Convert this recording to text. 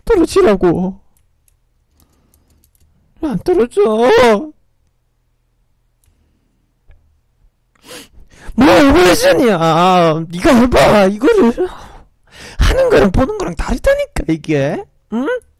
떨어지라고. 왜 안 떨어져? 뭐 오버레전이야. 네가 해봐. 이거를 하는 거랑 보는 거랑 다르다니까 이게. 응?